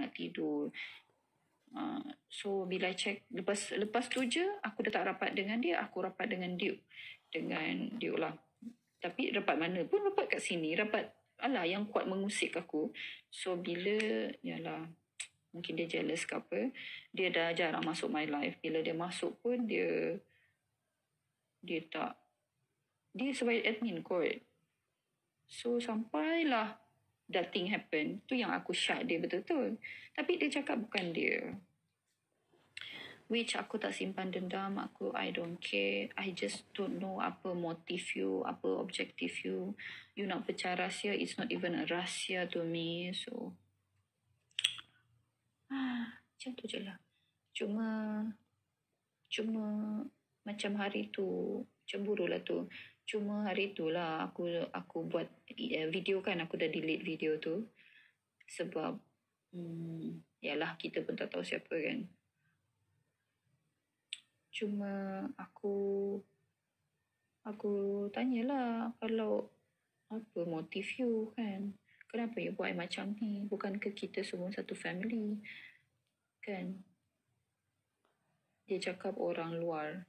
nak tidur. So bila check, lepas tu je aku dah tak rapat dengan dia, aku rapat dengan Duke lah. Tapi rapat mana pun, rapat kat sini, rapat yang kuat mengusik aku. So bila mungkin dia jealous ke apa, dia dah jarang masuk my life. Bila dia masuk pun dia sebagai admin kot. So sampailah that thing happen, tu yang aku shock dia betul-betul. Tapi dia cakap bukan dia. Which aku tak simpan dendam, I don't care. I just don't know apa motif you, apa objektif you. You nak pecah rahsia, it's not even a rahsia to me. So, macam tu je lah. Cuma macam hari tu, cemburu lah tu. Cuma hari tu lah aku buat video kan, aku dah delete video tu. Sebab, yalah kita pun tak tahu siapa kan. Cuma aku tanyalah, kalau apa motif you kan? Kenapa you buat macam ni? Bukankah kita semua satu family? Kan? Dia cakap orang luar.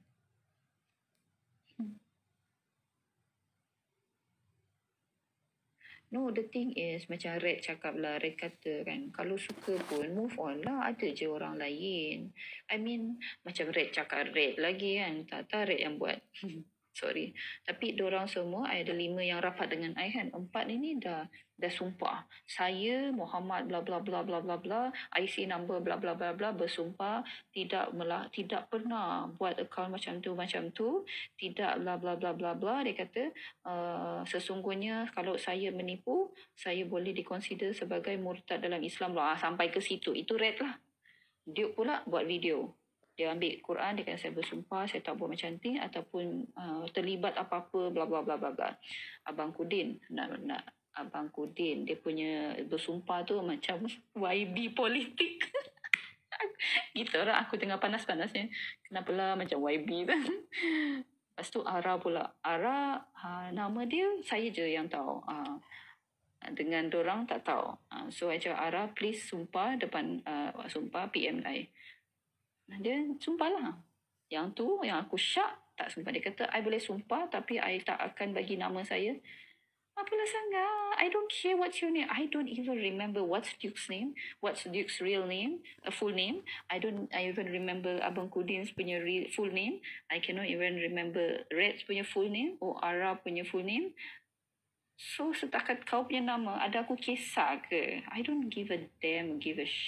No, the thing is, macam Red cakap lah, Red kata kan, kalau suka pun move on lah, ada je orang lain. I mean, macam Red cakap Red lagi kan, tak Red yang buat. Sorry. Tapi diorang semua, ada 5 yang rapat dengan I kan. 4 ini dah sumpah. Saya, Muhammad bla bla bla bla bla bla, IC number bla bla bla bla, bersumpah tidak pernah buat account macam tu, tidak bla bla bla bla bla. Dia kata, sesungguhnya kalau saya menipu, saya boleh dikonsider sebagai murtad dalam Islam lah. Sampai ke situ. Itu Red lah. Dia pula buat video. Dia ambil Quran, dia kata saya bersumpah, saya tak buat macam ni ataupun terlibat apa-apa, bla bla bla bla bla. Abang Kudin, Abang Kudin, dia punya bersumpah tu macam YB politik. Gitu lah, aku tengah panas-panasnya. Kenapalah macam YB tu. Lepas tu Ara pula. Ara, nama dia saya je yang tahu. Dengan dorang tak tahu. So, I cakap, Ara, please sumpah depan, sumpah PM I. Dia sumpah lah. Yang tu, yang aku syak, tak sumpah. Dia kata, I boleh sumpah tapi I tak akan bagi nama saya. Apalah sangat. I don't care what's your name. I don't even remember what's Duke's name. What's Duke's real name, full name. I even remember Abang Kudin's punya full name. I cannot even remember Red's punya full name or Ara punya full name. So, setakat kau punya nama, ada aku kisah ke? I don't give a damn,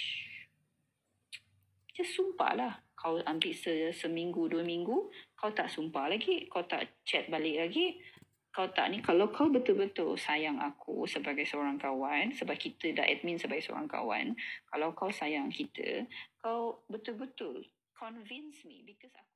Just sumpah lah. Kau ambil seminggu, 2 minggu, kau tak sumpah lagi, kau tak chat balik lagi, kau tak ni. Kalau kau betul-betul sayang aku sebagai seorang kawan, sebab kita dah admin sebagai seorang kawan, kalau kau sayang kita, kau betul-betul convince me, because aku